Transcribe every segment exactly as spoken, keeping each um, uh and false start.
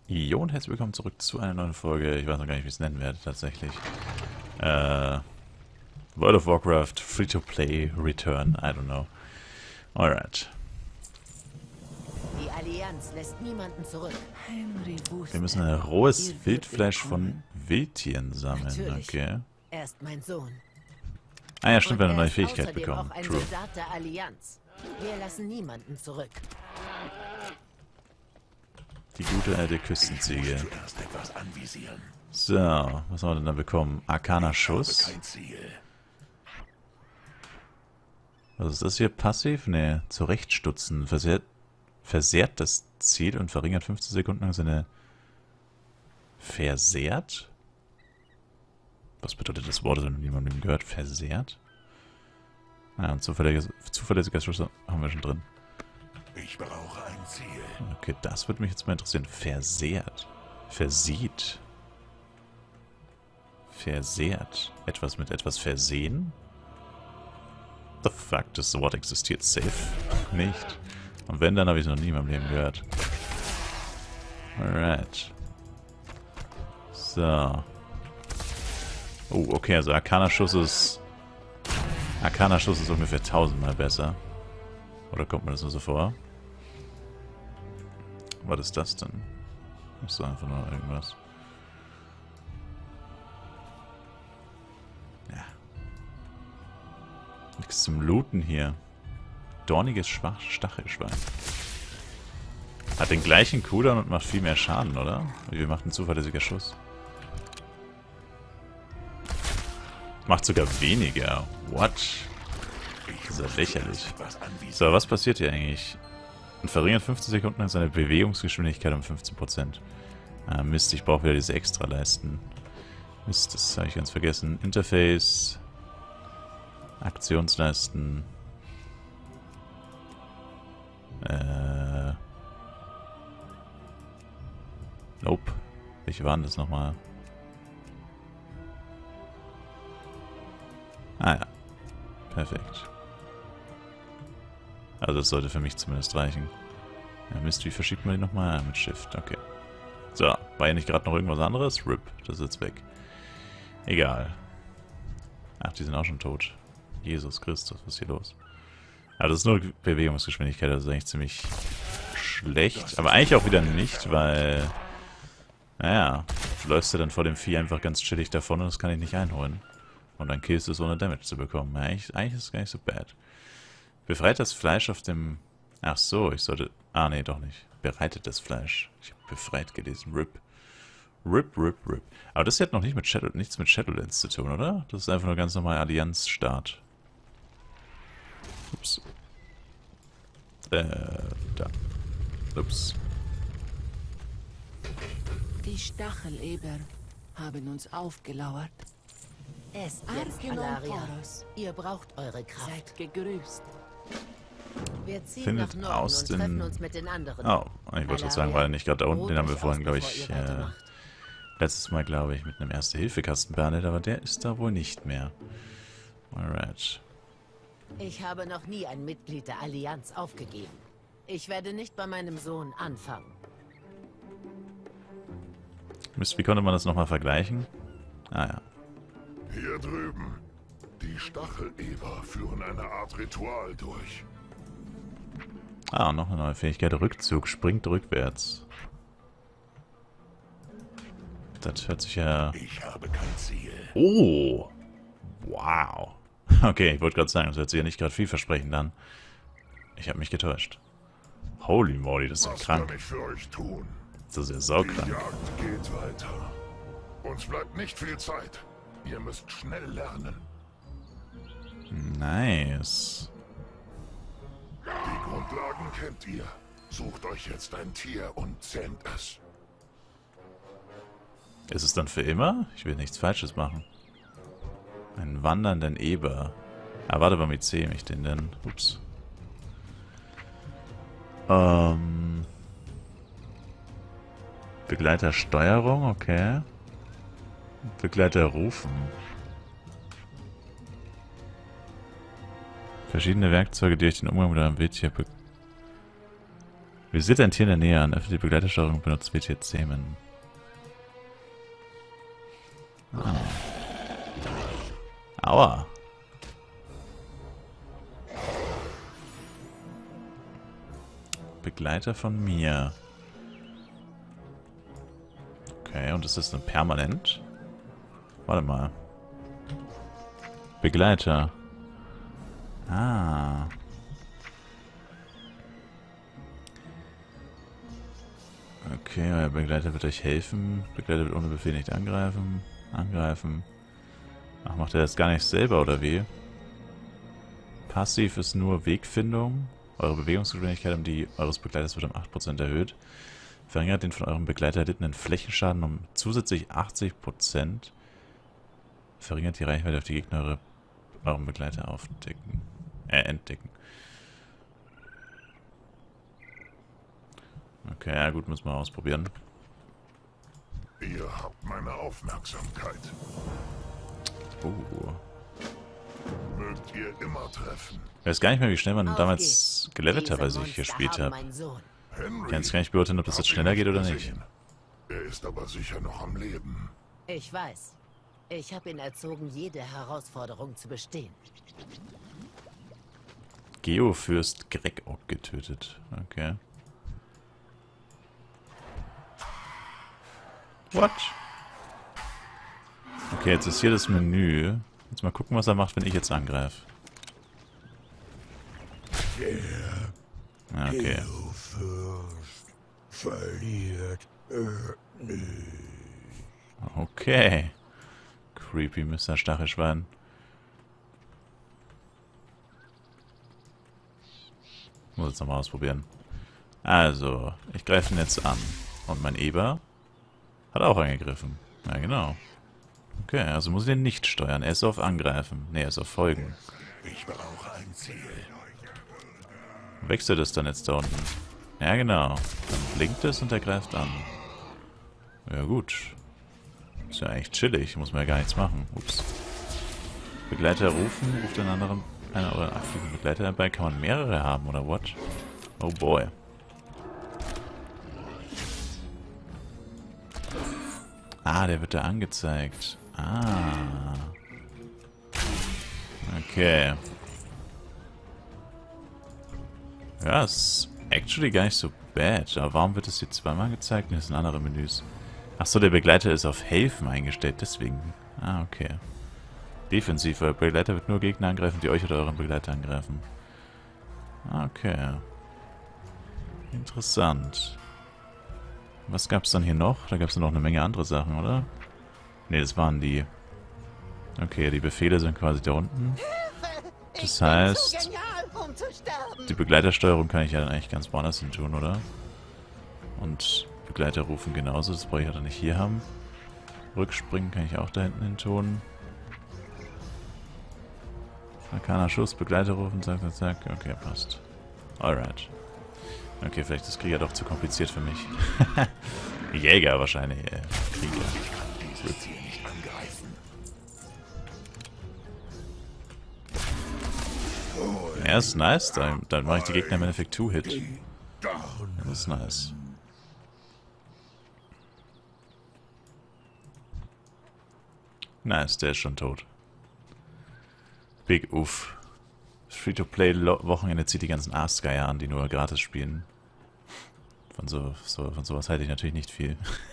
Jo und herzlich willkommen zurück zu einer neuen Folge. Ich weiß noch gar nicht, wie ich es nennen werde, tatsächlich. Äh, World of Warcraft, Free-to-Play, Return, I don't know. Alright. Die Allianz lässt niemanden zurück. Wir müssen ein rohes Wildfleisch von Wildtieren sammeln, Natürlich. okay. Er ist mein Sohn. Ah ja, stimmt, wir haben eine Und neue er ist Fähigkeit außerdem bekommen. auch ein True. Soldat der Allianz. Wir lassen niemanden zurück. Die gute alte Küstenziege. Erst etwas anvisieren. So, was haben wir denn da bekommen? Arkaner Schuss. Kein Ziel. Was ist das hier? Passiv? Ne, zurechtstutzen. Versehrt, versehrt das Ziel und verringert fünfzehn Sekunden lang seine... Versehrt? Was bedeutet das Wort? Das habe ich noch niemandem gehört. Versehrt? Ah, und zuverlässiger, zuverlässiger Schuss haben wir schon drin. Ich brauche ein Ziel. Okay, das würde mich jetzt mal interessieren. Versehrt. Versieht. Versehrt. Etwas mit etwas versehen? The fuck, das Wort existiert safe nicht. Und wenn, dann habe ich es noch nie in meinem Leben gehört. Alright. So. Oh, okay, also Arkaner-Schuss ist... Arkaner-Schuss ist ungefähr tausendmal besser. Oder kommt mir das nur so vor? Was ist das denn? Ist so einfach nur irgendwas. Ja. Nichts zum Looten hier. Dorniges Schwach Stachelschwein. Hat den gleichen Cooldown und macht viel mehr Schaden, oder? Wie viel macht ein zuverlässiger Schuss? Macht sogar weniger. What? Das ist ja lächerlich. So, was passiert hier eigentlich? Und verringert fünfzehn Sekunden lang seine Bewegungsgeschwindigkeit um fünfzehn Prozent. Ah, Mist, ich brauche wieder diese Extraleisten. Mist, das habe ich ganz vergessen. Interface. Aktionsleisten. Äh. Nope. Welche waren das nochmal? Ah ja. Perfekt. Also das sollte für mich zumindest reichen. Ja, Mist, wie verschiebt man die nochmal? Ja, mit Shift, okay. So, war ja nicht gerade noch irgendwas anderes? R I P, das ist jetzt weg. Egal. Ach, die sind auch schon tot. Jesus Christus, was ist hier los? Aber das ist nur Bewegungsgeschwindigkeit, das ist eigentlich ziemlich schlecht. Aber eigentlich auch wieder nicht, weil... Naja, du läufst ja dann vor dem Vieh einfach ganz chillig davon und das kann ich nicht einholen. Und dann killst du es, ohne Damage zu bekommen. Ja, eigentlich, eigentlich ist es gar nicht so bad. Befreit das Fleisch auf dem... Ach so, ich sollte... Ah, nee, doch nicht. Bereitet das Fleisch. Ich habe befreit gelesen. R I P. R I P, R I P, R I P. Aber das hat noch nicht mit Shadow, nichts mit Shadowlands zu tun, oder? Das ist einfach nur ganz normal Allianz-Start. Ups. Äh, da. Ups. Die Stacheleber haben uns aufgelauert. Es jetzt, Alaria. Ihr braucht eure Kraft. Seid gegrüßt. Wir ziehen Findet nach Norden aus und den... treffen uns mit den anderen. Oh, ich wollte gerade sagen, war er nicht gerade da unten. Den haben wir Ruht vorhin, euch glaube aus, ich, bevor ihr äh, weitermacht. letztes Mal, glaube ich, mit einem Erste-Hilfe-Kasten behandelt, aber der ist da wohl nicht mehr. Alright. Ich habe noch nie ein Mitglied der Allianz aufgegeben. Ich werde nicht bei meinem Sohn anfangen. Mist, wie konnte man das nochmal vergleichen? Ah ja. Hier drüben. Die Stacheleber führen eine Art Ritual durch. Ah, und noch eine neue Fähigkeit. Rückzug. Springt rückwärts. Das hört sich ja... Ich habe kein Ziel. Oh! Wow. Okay, ich wollte gerade sagen, das hört sich ja nicht gerade vielversprechend an. Ich habe mich getäuscht. Holy moly, das ist ja Was kann krank. ich für euch tun? Das ist ja Die saukrank. Jagd geht weiter. Uns bleibt nicht viel Zeit. Ihr müsst schnell lernen. Nice. Die Grundlagen kennt ihr. Sucht euch jetzt ein Tier und zähmt es. Ist es dann für immer? Ich will nichts Falsches machen. Einen wandernden Eber. Ah, warte mal, wie zähle ich den denn? Ups. Ähm... Begleiter Steuerung, okay. Begleiter rufen. Verschiedene Werkzeuge, die euch den Umgang mit eurem Wildtier be Visiert ein Tier in der Nähe an. Öffnet die Begleitersteuerung und benutzt W T Zähmen. Ah. Aua. Begleiter von mir. Okay, und ist das dann permanent? Warte mal. Begleiter. Ah. Okay, euer Begleiter wird euch helfen. Begleiter wird ohne Befehl nicht angreifen. Angreifen. Ach, macht er das gar nicht selber, oder wie? Passiv ist nur Wegfindung. Eure Bewegungsgeschwindigkeit um die eures Begleiters wird um acht Prozent erhöht. Verringert den von eurem Begleiter erlittenen Flächenschaden um zusätzlich achtzig Prozent. Verringert die Reichweite auf die Gegner eure, eurem Begleiter aufdecken. Äh, entdecken. Okay, ja gut, müssen wir ausprobieren. Ihr habt meine Aufmerksamkeit. Uh. Mögt ihr immer treffen. Ich weiß gar nicht mehr, wie schnell man Auf damals geht's. gelevelt hat, Diese als ich gespielt Monster haben habe. meinen Sohn. Henry, Ich kann jetzt gar nicht beurteilen, ob das jetzt hab ihn schneller geht oder nicht. gesehen. Er ist aber sicher noch am Leben. Ich weiß. Ich habe ihn erzogen, jede Herausforderung zu bestehen. Geofürst Gregok getötet. Okay. What? Okay, jetzt ist hier das Menü. Jetzt mal gucken, was er macht, wenn ich jetzt angreife. Ah, okay. Geofürst verliert er nie. Okay. Creepy Mister Stachelschwein. Muss jetzt nochmal ausprobieren. Also, ich greife ihn jetzt an. Und mein Eber hat auch angegriffen. Ja, genau. Okay, also muss ich den nicht steuern. Er ist auf Angreifen. Ne, er ist auf Folgen. Ich brauche ein Ziel. Wechselt es dann jetzt da unten? Ja, genau. Dann blinkt es und er greift an. Ja, gut. Ist ja eigentlich chillig. Muss man ja gar nichts machen. Ups. Begleiter rufen. Ruft den anderen einer oder aktiven Begleiter dabei. Kann man mehrere haben, oder what? Oh boy. Ah, der wird da angezeigt. Ah. Okay. Ja, ist actually gar nicht so bad. Aber warum wird es hier zweimal gezeigt? Das sind andere Menüs. Achso, der Begleiter ist auf Helfen eingestellt, deswegen. Ah, okay. Defensiv, euer Begleiter wird nur Gegner angreifen, die euch oder euren Begleiter angreifen. Okay. Interessant. Was gab es dann hier noch? Da gab es noch eine Menge andere Sachen, oder? Ne, das waren die... Okay, die Befehle sind quasi da unten. Das heißt... Die Begleitersteuerung kann ich ja dann eigentlich ganz woanders hin tun, oder? Und Begleiter rufen genauso, das brauche ich ja dann nicht hier haben. Rückspringen kann ich auch da hinten hin tun. Arkaner Schuss, Begleiter rufen, zack, zack, zack. Okay, passt. Alright. Okay, vielleicht ist Krieger doch zu kompliziert für mich. Jäger wahrscheinlich, äh, Krieger. Ja, ist nice. Dann, dann mache ich die Gegner im Endeffekt Two-Hit. Das ist nice. Nice, der ist schon tot. Big Uff. Free-to-Play-Wochenende zieht die ganzen Arsgeier an, die nur gratis spielen. Von, so, so, von sowas halte ich natürlich nicht viel.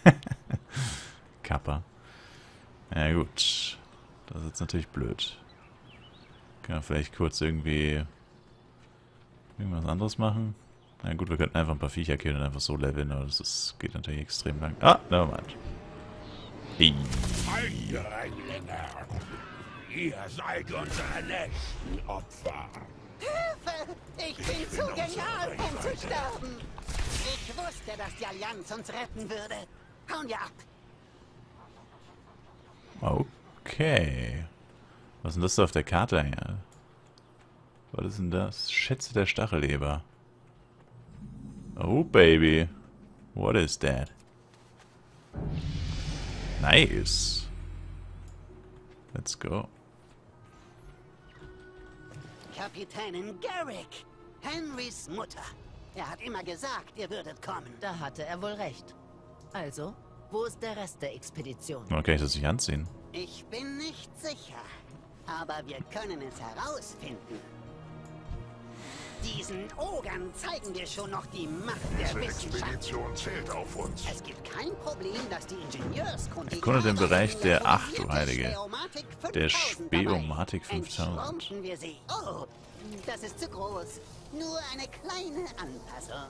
Kappa. Ja gut. Das ist jetzt natürlich blöd. Kann man vielleicht kurz irgendwie irgendwas anderes machen? Na gut, wir könnten einfach ein paar Viecher killen und einfach so leveln, aber das ist, geht natürlich extrem lang. Ah, nevermind. Hey. Ihr seid unsere nächsten Opfer. Hilfe! Ich bin zu genial, um zu sterben. Ich wusste, dass die Allianz uns retten würde. Hauen wir ab. Okay. Was ist denn das da auf der Karte hier? Was ist denn das? Schätze der Stachelleber. Oh, baby. What is that? Nice. Let's go. Kapitänin Garrick, Henrys Mutter. Er hat immer gesagt, ihr würdet kommen. Da hatte er wohl recht. Also, wo ist der Rest der Expedition? Warum kann ich das nicht anziehen? Ich bin nicht sicher. Aber wir können es herausfinden. Diesen Ogern zeigen wir schon noch die Macht der Diese Wissenschaft. Expedition zählt auf uns. Es gibt kein Problem, dass die Ingenieurskunde... Erkunde den Bereich der Ach, du fundierte Heilige. Speomatik Der fünftausend dabei. Speomatik fünftausend. Entschrumpfen wir sie. Oh, das ist zu groß. Nur eine kleine Anpassung.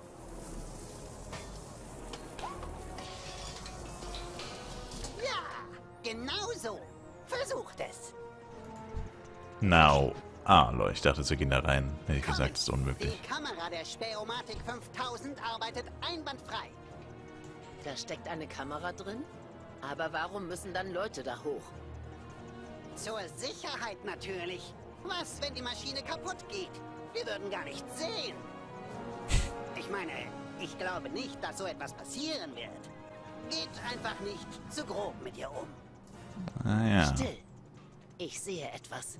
Ja, genau so. Versucht es. Now. Ah, Leute, ich dachte, wir gehen da rein. Hätte ich gesagt, das ist unmöglich. Die Kamera der Speomatik fünftausend arbeitet einwandfrei. Da steckt eine Kamera drin? Aber warum müssen dann Leute da hoch? Zur Sicherheit natürlich. Was, wenn die Maschine kaputt geht? Wir würden gar nicht sehen. Ich meine, ich glaube nicht, dass so etwas passieren wird. Geht einfach nicht zu grob mit ihr um. Ah ja. Still. Ich sehe etwas.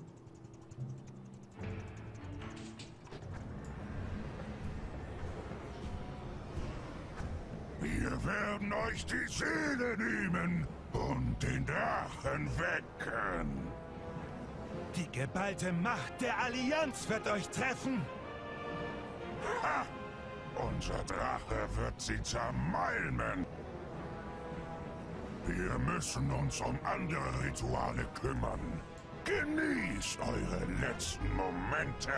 Wir werden euch die Seele nehmen und den Drachen wecken. Die geballte Macht der Allianz wird euch treffen. Ha! Unser Drache wird sie zermalmen. Wir müssen uns um andere Rituale kümmern. Genießt eure letzten Momente.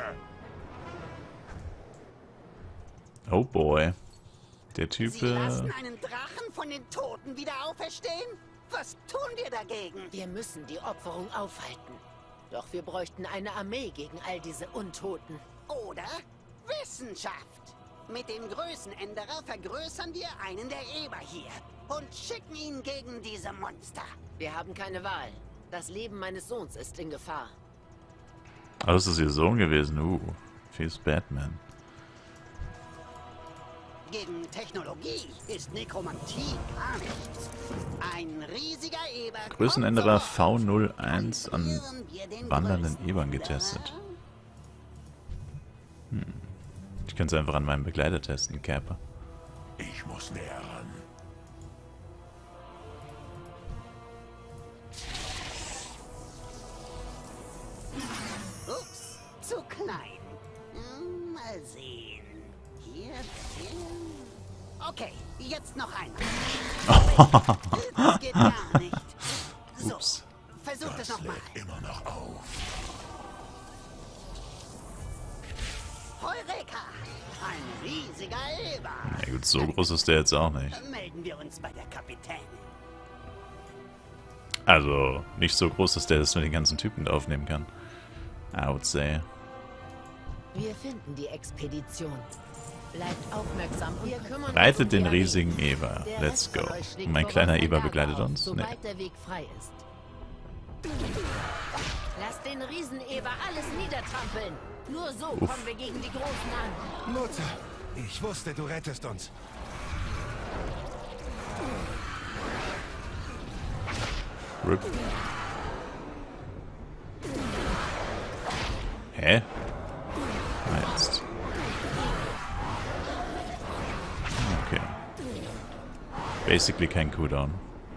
Oh boy. Der Typ. Sie lassen Äh, einen Drachen von den Toten wieder auferstehen? Was tun wir dagegen? Wir müssen die Opferung aufhalten. Doch wir bräuchten eine Armee gegen all diese Untoten. Oder Wissenschaft. Mit dem Größenänderer vergrößern wir einen der Eber hier und schicken ihn gegen diese Monster. Wir haben keine Wahl. Das Leben meines Sohns ist in Gefahr. oh, das ist ihr Sohn gewesen. Uh, fierce Batman. Gegen Technologie ist Nekromantie gar nichts. Ein riesiger Eber... Größenänderer kommt V null vorbei. eins an Kontrollieren wir den wandernden Größenänderer. Ebern getestet. Hm. Ich könnte es einfach an meinem Begleiter testen, Kappa. Ich muss näher ran. Ups, zu klein. Hm, mal sehen. Hier, hier. Okay, jetzt noch einmal. Das geht gar nicht. So, Ups. versucht es Das nochmal. lädt immer noch auf. Heureka! Ein riesiger Eber. Ja gut, so groß ist der jetzt auch nicht. Melden wir uns bei der Kapitänin. Also, nicht so groß, dass der das mit den ganzen Typen aufnehmen kann. I would say. Wir finden die Expedition. Bleibt aufmerksam. Wir kümmern uns Reitet um die den Armee. riesigen Eber. Der Let's Rest go. von euch schlägt Mein voraus kleiner ein Eber Lager begleitet auf, uns? Nee. Sobald der Weg frei ist. Lasst den Rieseneber alles niedertrampeln. Nur so Uff. kommen wir gegen die Großen an. Mutter, ich wusste, du rettest uns. Rip. Hä? Ah, jetzt. Okay. Basically kein Cooldown.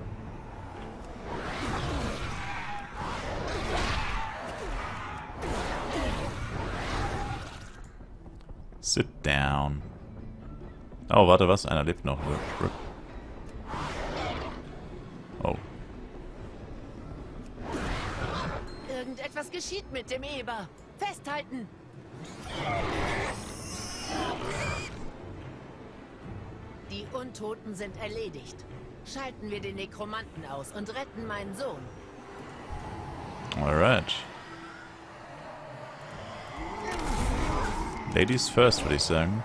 Sit down. Oh, warte, was? Einer lebt noch. Rip, rip. Oh. Irgendetwas geschieht mit dem Eber. Festhalten! Die Untoten sind erledigt. Schalten wir den Nekromanten aus und retten meinen Sohn. Alright. Ladies first, würde ich sagen.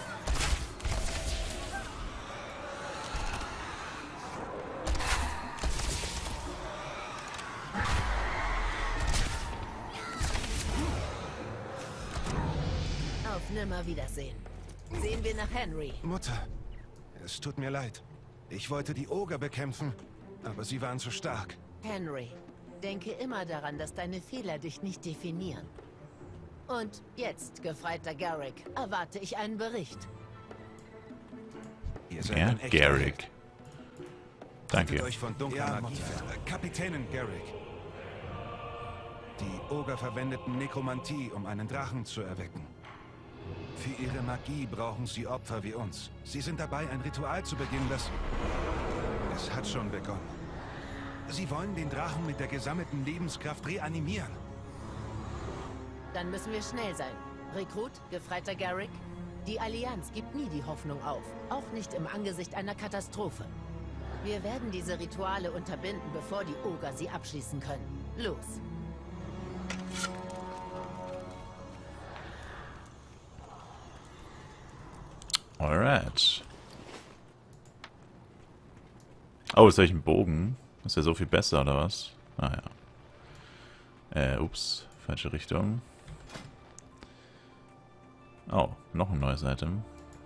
Auf Nimmerwiedersehen. Sehen wir nach Henry. Mutter, es tut mir leid. Ich wollte die Oger bekämpfen, aber sie waren zu stark. Henry, denke immer daran, dass deine Fehler dich nicht definieren. Und jetzt, Gefreiter Garrick, erwarte ich einen Bericht. Ihr seid Ja, ein echter Garrick. Held. Danke. Haltet euch von dunkler Ja, Magie fern. Äh, Kapitänin Garrick. Die Oger verwendeten Nekromantie, um einen Drachen zu erwecken. Für ihre Magie brauchen sie Opfer wie uns. Sie sind dabei, ein Ritual zu beginnen, das... Es hat schon begonnen. Sie wollen den Drachen mit der gesammelten Lebenskraft reanimieren. Dann müssen wir schnell sein. Rekrut, Gefreiter Garrick, die Allianz gibt nie die Hoffnung auf. Auch nicht im Angesicht einer Katastrophe. Wir werden diese Rituale unterbinden, bevor die Oger sie abschließen können. Los! Alright. Oh, jetzt habe ich einen Bogen. Ist ja so viel besser, oder was? Ah ja. Äh, ups. Falsche Richtung. Oh, noch ein neues Item.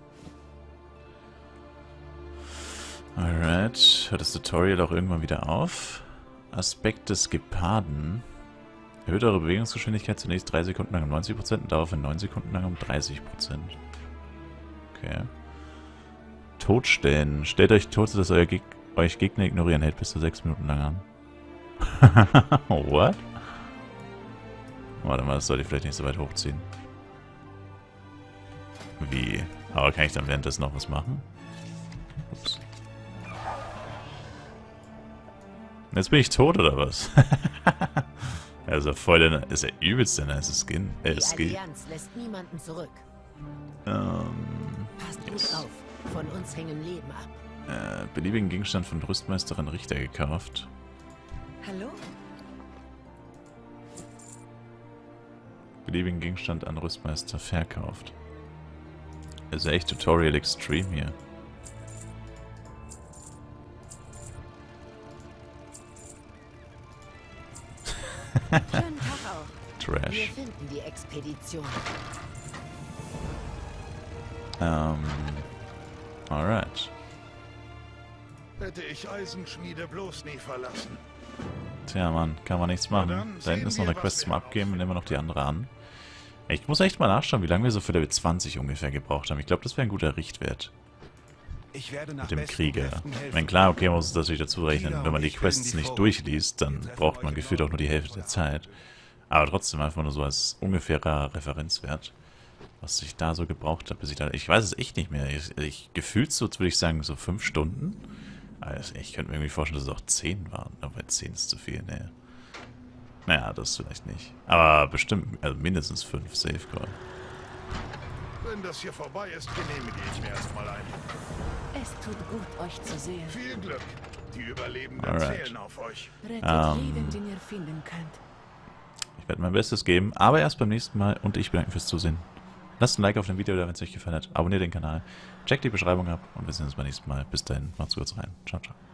Alright. Hört das Tutorial auch irgendwann wieder auf? Aspekt des Geparden. Erhöht eure Bewegungsgeschwindigkeit zunächst drei Sekunden lang um neunzig Prozent und daraufhin neun Sekunden lang um dreißig Prozent. Okay. Totstellen. Stellt euch tot, sodass euer Geg euch Gegner ignorieren. Hält bis zu sechs Minuten lang an. What? Warte mal, das sollte ich vielleicht nicht so weit hochziehen. Wie? Aber kann ich dann währenddessen noch was machen? Ups. Jetzt bin ich tot, oder was? Ja, ist ja voll der, ist ja übelst der nice Skin. Äh, Die Skill. Allianz lässt niemanden zurück. Ähm, Passt gut yes. auf. Von uns hängen Leben ab. Äh, beliebigen Gegenstand von Rüstmeisterin Richter gekauft. Hallo? Beliebigen Gegenstand an Rüstmeister verkauft. Das ist ja echt Tutorial Extreme hier. Schönen Tag auch. Wir Trash. finden die Expedition. Ähm. Alright. Hätte ich Eisenschmiede bloß nie verlassen. Tja, Mann, kann man nichts machen. dann Da hinten ist noch sehen eine wir, Quest was zum wir Abgeben und nehmen wir noch die andere an. Ich muss echt mal nachschauen, wie lange wir so für Level zwanzig ungefähr gebraucht haben. Ich glaube, das wäre ein guter Richtwert Ich werde nach mit dem besten Krieger. Kräften helfen. Ich meine, klar, okay, man muss es natürlich dazu rechnen. Krieger Wenn man und die ich bilden Quests die nicht Vorhut. durchliest, dann Wir treffen braucht man euch gefühlt im auch nur die Hälfte der Zeit. Aber trotzdem einfach nur so als ungefährer Referenzwert, was ich da so gebraucht habe, bis ich da... Ich weiß es echt nicht mehr. Ich, ich gefühlt so, würde ich sagen, so fünf Stunden. Also ich könnte mir irgendwie vorstellen, dass es auch zehn waren. Aber zehn ist zu viel, ne. Naja, das vielleicht nicht. Aber bestimmt, also mindestens fünf Safe Call. Wenn das hier vorbei ist, genehmige ich mir erstmal ein. Es tut gut, euch zu sehen. Viel Glück. Die Überlebenden Alright. zählen auf euch. Rettet Ähm. jeden, den ihr finden könnt. Ich werde mein Bestes geben, aber erst beim nächsten Mal und ich bedanke mich fürs Zusehen. Lasst ein Like auf dem Video da, wenn es euch gefallen hat. Abonniert den Kanal, checkt die Beschreibung ab und wir sehen uns beim nächsten Mal. Bis dahin, macht's gut rein. Ciao, ciao.